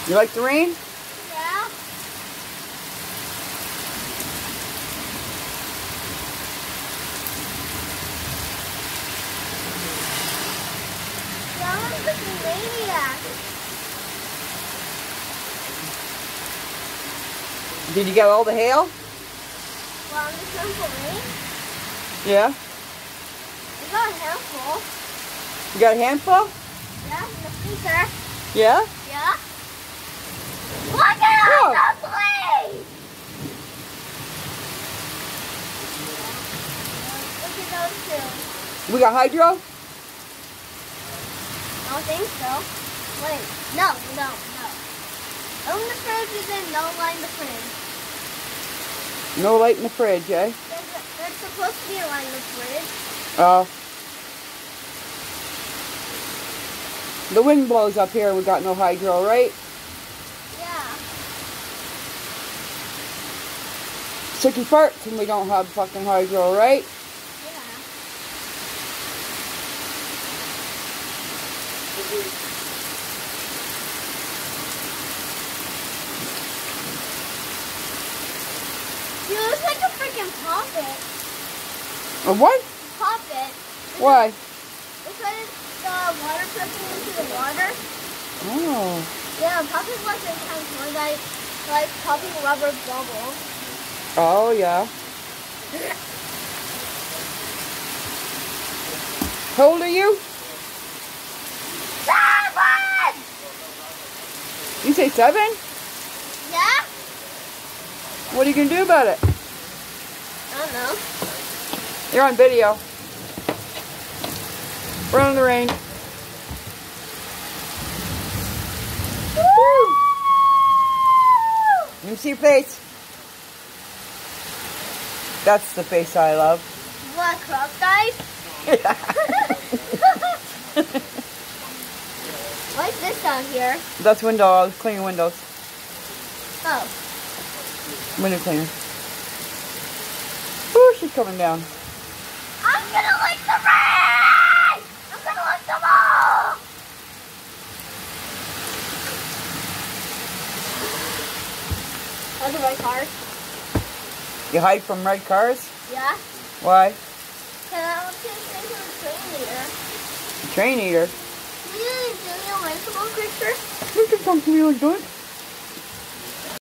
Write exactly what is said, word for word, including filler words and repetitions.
You like the rain? Yeah. I'm a freaking maniac. Did you get all the hail? Well, I'm just going for rain. Yeah. I got a handful. You got a handful? Yeah, in the freezer. Yeah? Yeah. Look at all the place! Look at those two. We got hydro? I don't think so. Wait, no, no, no. Open the fridge and then no light in the fridge. No light in the fridge, eh? There's, a, there's supposed to be a light in the fridge. Oh. The wind blows up here, we got no hydro, right? Yeah. Sticky farts and we don't have fucking hydro, right? Yeah. You look like a freaking puppet. A what? Puppet. Why? Because the water pressing into the water. Oh. Yeah, puppets like the kind of toy that like popping rubber bubbles. Oh, yeah. How old are you? Seven! You say seven? Yeah? What are you going to do about it? I don't know. You're on video. Run in the rain. Woo! Let me see your face. That's the face I love. Bancroft, guys? Yeah. Why is this down here? That's window. I was cleaning windows. Oh. Window cleaner. Ooh, she's coming down. I'm gonna lick the rain! I'm gonna lick them all! Are the red cars? You hide from red cars? Yeah. Why? Can I want to say to the train leader? A train eater. Can you do me a likable picture? You can talk to me like that.